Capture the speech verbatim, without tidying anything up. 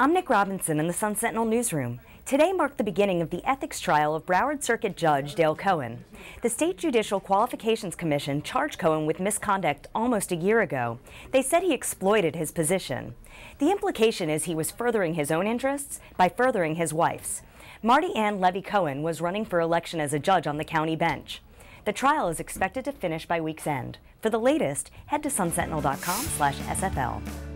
I'm Nick Robinson in the Sun Sentinel newsroom. Today marked the beginning of the ethics trial of Broward Circuit Judge Dale Cohen. The State Judicial Qualifications Commission charged Cohen with misconduct almost a year ago. They said he exploited his position. The implication is he was furthering his own interests by furthering his wife's. Marty Ann Levy Cohen was running for election as a judge on the county bench. The trial is expected to finish by week's end. For the latest, head to sun sentinel dot com slash S F L.